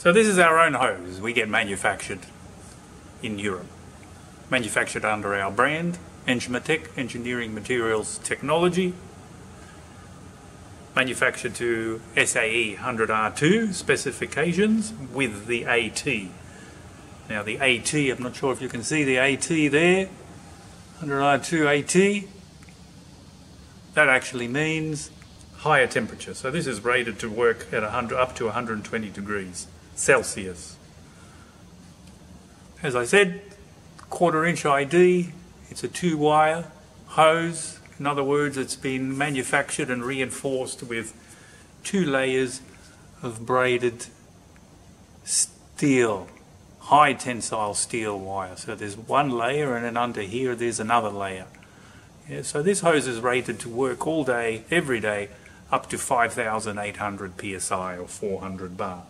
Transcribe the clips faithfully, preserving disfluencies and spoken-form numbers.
So this is our own hose. We get manufactured in Europe. Manufactured under our brand, ENGMATTEC, Engineering Materials Technology. Manufactured to S A E one hundred R two specifications with the A T. Now the A T, I'm not sure if you can see the A T there, one hundred R two A T. That actually means higher temperature. So this is rated to work at one hundred, up to one hundred twenty degrees Celsius. As I said, quarter inch I D, it's a two wire hose. In other words, it's been manufactured and reinforced with two layers of braided steel, high tensile steel wire. So there's one layer, and then under here there's another layer. Yeah, so this hose is rated to work all day, every day, up to five thousand eight hundred P S I or four hundred bar.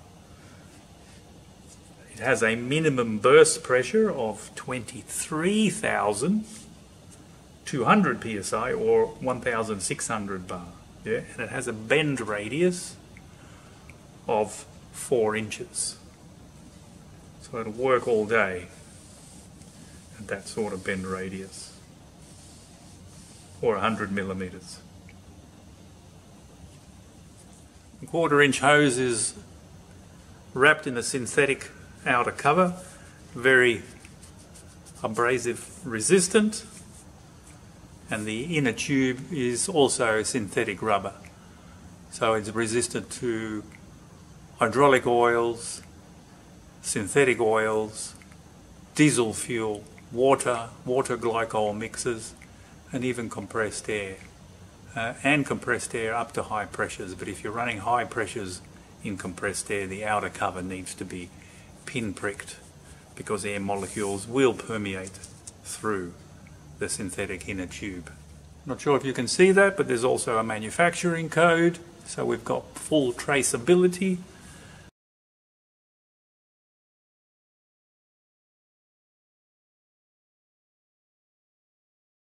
It has a minimum burst pressure of twenty-three thousand two hundred P S I or one thousand six hundred bar. Yeah, and it has a bend radius of four inches. So it'll work all day at that sort of bend radius, or one hundred millimeters. The quarter inch hose is wrapped in a synthetic outer cover, very abrasive resistant, and the inner tube is also synthetic rubber, so it's resistant to hydraulic oils, synthetic oils, diesel fuel, water, water glycol mixes, and even compressed air. Uh, and compressed air up to high pressures, but if you're running high pressures in compressed air, the outer cover needs to be pin-pricked because air molecules will permeate through the synthetic inner tube. Not sure if you can see that, but there's also a manufacturing code, so we've got full traceability